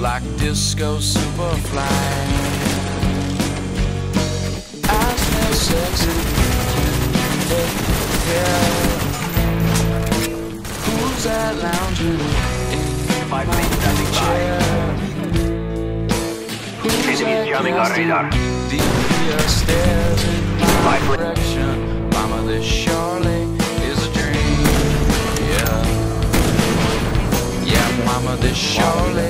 like disco superfly. I smell sexy yeah. Who's that lounging in my chair? Who's that casting the stairs in my direction? Mama, this surely is a dream. Yeah, yeah, mama, this surely